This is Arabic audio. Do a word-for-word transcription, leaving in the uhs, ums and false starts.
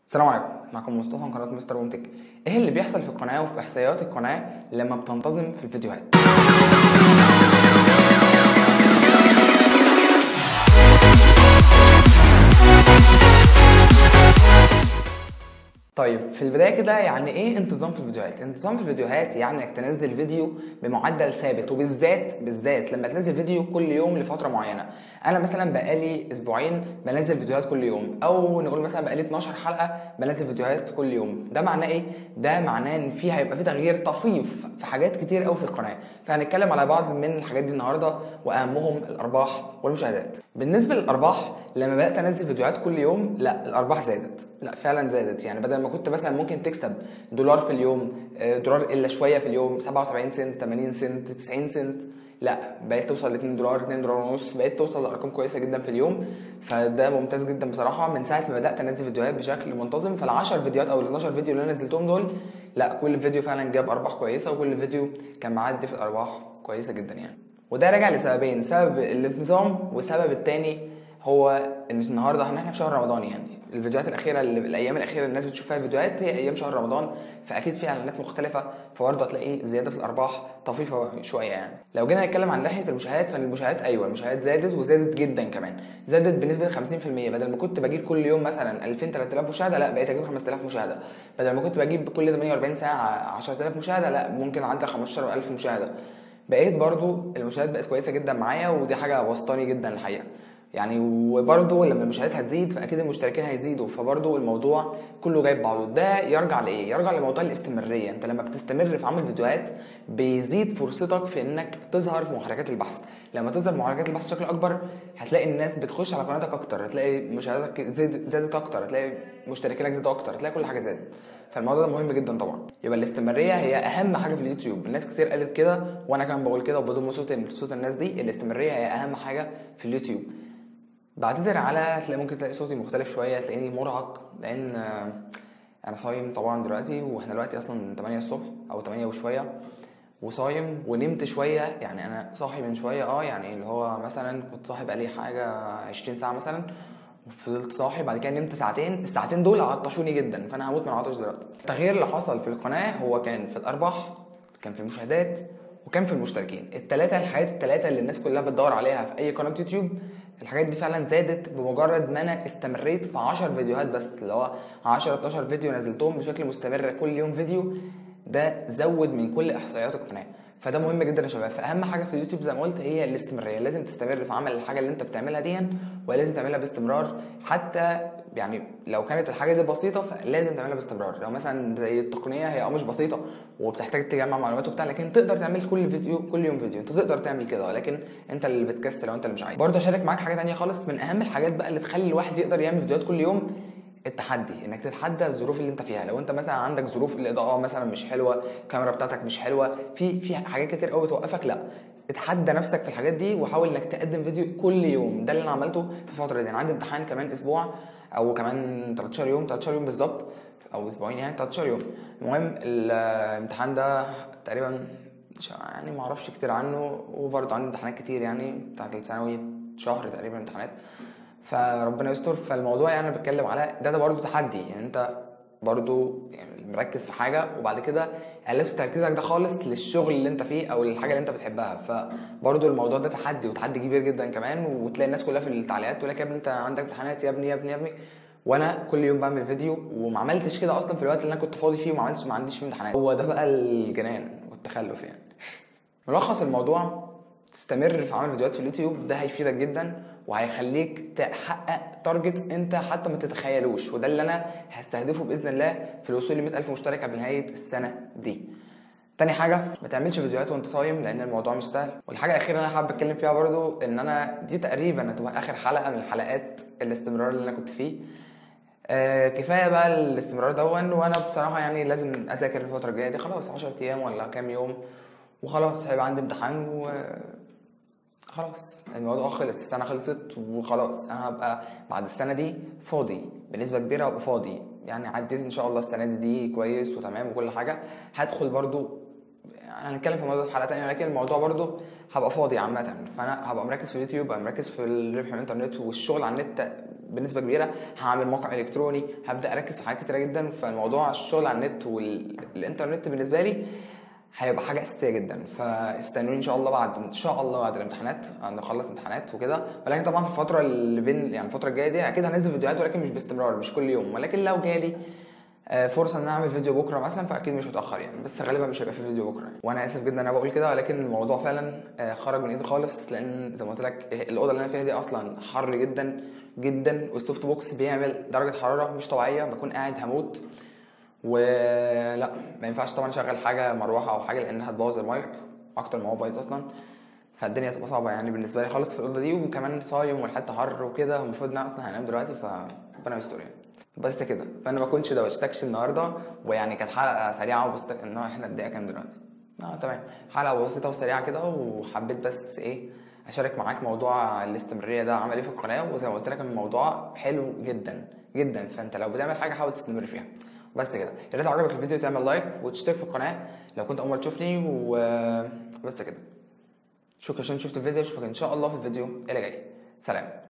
السلام عليكم، معكم مصطفى من قناه مستر ومتك. ايه اللي بيحصل في القناه وفي احصائيات القناه لما بتنتظم في الفيديوهات؟ طيب في البدايه كده، يعني ايه انتظام في الفيديوهات؟ انتظام في الفيديوهات يعني انك تنزل فيديو بمعدل ثابت، وبالذات بالذات لما تنزل فيديو كل يوم لفتره معينه. انا مثلا بقالي اسبوعين بنزل فيديوهات كل يوم، او نقول مثلا بقالي اتناشر حلقه بنزل فيديوهات كل يوم. ده معناه ايه؟ ده معناه ان في هيبقى في تغيير طفيف في حاجات كتير قوي في القناه. فهنتكلم على بعض من الحاجات دي النهارده، واهمهم الارباح والمشاهدات. بالنسبه للارباح، لما بدات انزل فيديوهات كل يوم، لا الارباح زادت، لا فعلا زادت. يعني بدل ما كنت مثلا ممكن تكسب دولار في اليوم، دولار الا شويه في اليوم، سبعة وسبعين سنت، تمانين سنت، تسعين سنت، لا بقيت توصل ل اتنين دولار، اتنين دولار ونص، بقيت توصل لارقام كويسه جدا في اليوم. فده ممتاز جدا بصراحه. من ساعه ما بدات انزل فيديوهات بشكل منتظم، فال عشر فيديوهات او ال اتناشر فيديو اللي انا نزلتهم دول، لا كل فيديو فعلا جاب ارباح كويسه، وكل فيديو كان معدي في الارباح كويسه جدا يعني. وده راجع لسببين: سبب الانتظام، والسبب الثاني هو ان النهارده احنا في شهر رمضان. يعني الفيديوهات الاخيره اللي الايام الاخيره الناس بتشوف فيها فيديوهات هي ايام شهر رمضان، فاكيد في اعلانات مختلفه، فبرضه هتلاقي زياده في الارباح طفيفه شويه يعني. لو جينا نتكلم عن ناحيه المشاهدات، فالمشاهدات ايوه المشاهدات زادت، وزادت جدا كمان، زادت بنسبه خمسين في المية. بدل ما كنت بجيب كل يوم مثلا الفين تلات الاف مشاهده، لا بقيت اجيب خمسة الاف مشاهده. بدل ما كنت بجيب كل تمنية واربعين ساعه عشرة الاف مشاهده، لا ممكن اعدي خمستاشر الف مشاهده. بقيت برضو المشاهدات بقت كويسه جدا معايا، ودي حاجه وسطاني جدا الحقيقه يعني. وبرضو لما المشاهدات هتزيد فاكيد المشتركين هيزيدوا، فبرضو الموضوع كله جايب بعضه. ده يرجع لايه؟ يرجع لموضوع الاستمراريه. انت لما بتستمر في عمل فيديوهات بيزيد فرصتك في انك تظهر في محركات البحث. لما تظهر في محركات البحث بشكل اكبر، هتلاقي الناس بتخش على قناتك اكتر، هتلاقي مشاهداتك زادت اكتر، هتلاقي مشتركينك زادوا اكتر، هتلاقي كل حاجه زادت. فالموضوع ده مهم جدا طبعا. يبقى الاستمراريه هي اهم حاجه في اليوتيوب. الناس كتير قالت كده، وانا كمان بقول كده وبضم صوت صوت الناس دي. الاستمراريه هي اهم حاجه في اليوتيوب. بعتذر على هتلاقي ممكن تلاقي صوتي مختلف شويه، تلاقيني مرهق، لان انا صايم طبعا دلوقتي، واحنا دلوقتي اصلا تمانية الصبح او تمانية وشويه، وصايم ونمت شويه. يعني انا صاحي من شويه، اه يعني اللي هو مثلا كنت صاحي بقالي حاجه عشرين ساعه مثلا، وفضلت صاحي، بعد كده نمت ساعتين. الساعتين دول عطشوني جدا، فانا هموت من العطش دلوقتي. التغيير اللي حصل في القناه هو كان في الارباح، كان في المشاهدات، وكان في المشتركين. الثلاثه الحاجات الثلاثه اللي الناس كلها بتدور عليها في اي قناه يوتيوب، الحاجات دي فعلا زادت بمجرد ما انا استمريت في عشر فيديوهات بس، اللي هو عشرة اتناشر فيديو نزلتهم بشكل مستمر كل يوم فيديو. ده زود من كل احصائيات القناه. فده مهم جدا يا شباب. فاهم حاجه في اليوتيوب زي ما قلت هي الاستمراريه. لازم تستمر في عمل الحاجه اللي انت بتعملها دي، ولازم تعملها باستمرار. حتى يعني لو كانت الحاجه دي بسيطه فلازم تعملها باستمرار. لو مثلا زي التقنيه هي اه مش بسيطه وبتحتاج تجمع معلومات وبتاع، لكن تقدر تعمل كل فيديو كل يوم فيديو. انت تقدر تعمل كده، ولكن انت اللي بتكسل لو انت اللي مش عايز. برضه اشارك معاك حاجه ثانيه خالص من اهم الحاجات بقى اللي تخلي الواحد يقدر يعمل فيديوهات كل يوم: التحدي. انك تتحدى الظروف اللي انت فيها. لو انت مثلا عندك ظروف الاضاءه مثلا مش حلوه، الكاميرا بتاعتك مش حلوه، في في حاجات كتير قوي بتوقفك، لا اتحدى نفسك في الحاجات دي، وحاول انك تقدم فيديو كل يوم. ده اللي انا عملته في الفتره دي. انا عندي امتحان كمان اسبوع، او كمان تلتاشر يوم، تلتاشر يوم بالظبط، او اسبوعين يعني، تلتاشر يوم. المهم الامتحان ده تقريبا يعني ما اعرفش كتير عنه، وبرضه عندي امتحانات كتير يعني بتاعت الثانوي، شهر تقريبا امتحانات، فربنا يستر. فالموضوع يعني انا بتكلم على ده ده برضه تحدي. يعني انت برضه يعني مركز في حاجه، وبعد كده قللت تركيزك ده خالص للشغل اللي انت فيه او للحاجه اللي انت بتحبها. فبرضه الموضوع ده تحدي، وتحدي كبير جدا كمان. وتلاقي الناس كلها في التعليقات تقول لك يا ابني انت عندك امتحانات، يا ابني يا ابني يا ابني. وانا كل يوم بعمل فيديو، وما عملتش كده اصلا في الوقت اللي انا كنت فاضي فيه، وما عملتش ما عنديش فيه امتحانات. هو ده بقى الجنان والتخلف يعني. ملخص الموضوع: تستمر في عمل فيديوهات في اليوتيوب، ده هيفيدك جدا، وهيخليك تحقق تارجت انت حتى ما تتخيلوش. وده اللي انا هستهدفه باذن الله في الوصول ل مية الف مشترك قبل نهايه السنه دي. تاني حاجه، ما تعملش فيديوهات وانت صايم، لان الموضوع مش سهل. والحاجه الاخيره اللي انا حابب اتكلم فيها برضو، ان انا دي تقريبا هتبقى اخر حلقه من حلقات الاستمرار اللي انا كنت فيه. آه كفايه بقى الاستمرار دون. وانا بصراحه يعني لازم اذاكر الفتره الجايه دي، خلاص عشرة ايام ولا كام يوم وخلاص هيبقى عندي امتحان، و خلاص الموضوع خلص، السنه خلصت وخلاص. انا هبقى بعد السنه دي فاضي بنسبه كبيره، هبقى فاضي يعني. عديت ان شاء الله السنه دي, دي كويس وتمام وكل حاجه. هدخل برضو يعني هنتكلم في الموضوع في حلقه ثانيه، لكن الموضوع برضو هبقى فاضي عامه. فانا هبقى مركز في اليوتيوب، هبقى مركز في الربح من الانترنت والشغل على النت بنسبه كبيره هعمل موقع الكتروني، هبدا اركز في حاجات كتيره جدا. فالموضوع الشغل على النت والانترنت بالنسبه لي هيبقى حاجه اساسيه جدا. فاستنوني ان شاء الله بعد ان شاء الله بعد الامتحانات نخلص امتحانات وكده. ولكن طبعا في الفتره اللي بين يعني الفتره الجايه دي اكيد هنزل فيديوهات، ولكن مش باستمرار، مش كل يوم. ولكن لو جالي فرصه ان انا اعمل فيديو بكره مثلا فاكيد مش هتاخر يعني، بس غالبا مش هيبقى في فيديو بكره يعني. وانا اسف جدا ان انا بقول كده، ولكن الموضوع فعلا خرج من ايدي خالص. لان زي ما قلت لك الاوضه اللي انا فيها دي اصلا حر جدا جدا، والسوفت بوكس بيعمل درجه حراره مش طبيعيه، بكون قاعد هموت. ولا ما ينفعش طبعا اشغل حاجه مروحه او حاجه لان هتبوظ المايك اكتر ما هو بايظ اصلا. فالدنيا هتبقى صعبه يعني بالنسبه لي خالص في الاوضه دي، وكمان صايم والحته حر وكده، المفروض ان انا اصلا هنام دلوقتي، فربنا يستر يعني. بس كده، فانا ما كنتش دوشتكش النهارده، ويعني كانت حلقه سريعه وبس. ان احنا الدقيقه كام دلوقتي؟ اه تمام، حلقه بسيطه وسريعه كده. وحبيت بس ايه اشارك معاك موضوع الاستمراريه ده عمل ايه في القناه. وزي ما قلت لك الموضوع حلو جدا جدا، فانت لو بتعمل حاجه حاول تستمر فيها. بس كده، يا ريت عجبك الفيديو تعمل لايك وتشترك في القناه لو كنت اول مره تشوفني. وبس كده، شكرا عشان شفت الفيديو. اشوفك ان شاء الله في الفيديو اللي جاي. سلام.